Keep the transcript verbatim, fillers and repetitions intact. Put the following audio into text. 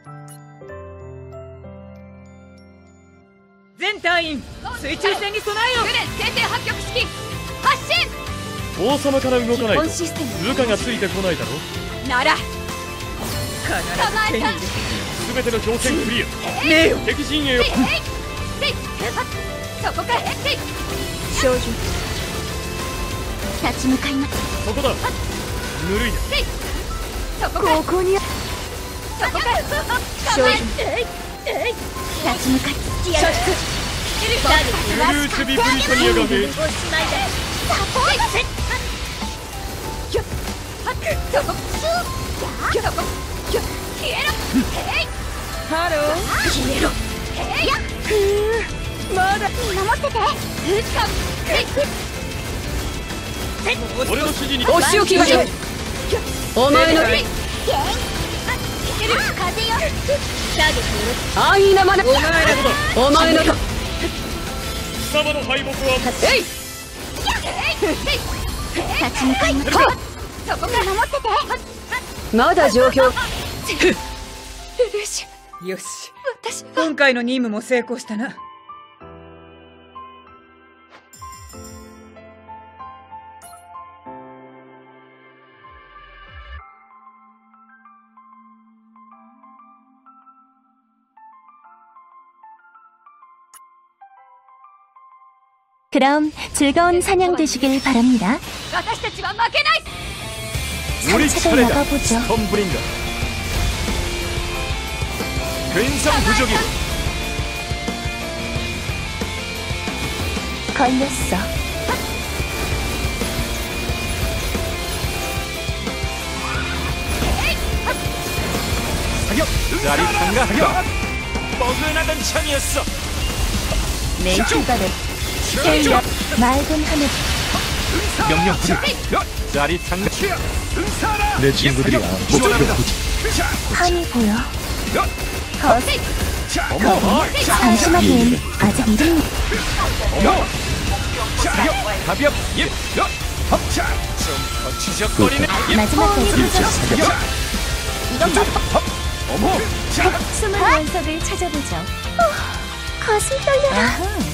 全隊員水中戦に備えよう。 定点発極式発進。 王様から動かないと本システム部下がついてこないだろ。 なら必ず手に入れ全ての条件クリア。 ねえよ。 敵陣営を。 そこから少女立ち向かいます。 そこだ。ぬるいな。 そこからここにそこから少女立ち向かい射出。 ブルース・ビブリトニアが命じサポートキュッハックそこシューそこキュッ消えろへいハロー。 消えろへいやふまだ守っててへい俺の指示にお仕置きがよい。お前の風よ安易なまね。お前らお前の貴様の敗北はえい。 立ち向かいます。そこから守ってて。 まだ状況。 ルルーシュよし、 私は今回の任務も成功したな。 그럼 즐거운 사냥 되시길 바랍니다. 私たちは負けない。 우리 차례 차례다. 나가보죠. 스톰브링거. 근성 부족이고. 걸렸어. 사격! 짜릿한가 사격! 뻐근하던 참이었어. 내 휴가를 헬려 맑은 하늘 명령 부대. 짜릿한가. 내 친구들이 목표를 한이 보여. 거스 어머! 방심하기엔 아직 이른 어머! 사격! 가볍! 예! 자! 좀 거치적거리네. 마지막까지 사격! 이건 막 어머! 자! 숨은 원석을 찾아보죠. 어, 가슴 떨려라.